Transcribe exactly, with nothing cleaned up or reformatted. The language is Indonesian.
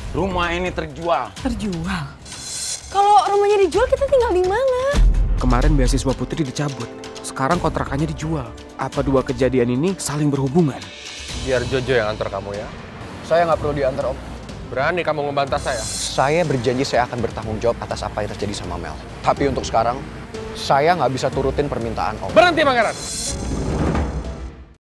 Rumah ini terjual. Terjual? Kalau rumahnya dijual, kita tinggal di mana? Kemarin beasiswa Putri dicabut. Sekarang kontrakannya dijual. Apa dua kejadian ini saling berhubungan? Biar Jojo yang antar kamu ya. Saya nggak perlu diantar, Om. Berani kamu ngebantah saya? Saya berjanji saya akan bertanggung jawab atas apa yang terjadi sama Mel. Tapi untuk sekarang, saya nggak bisa turutin permintaan Om. Berhenti, Pangeran!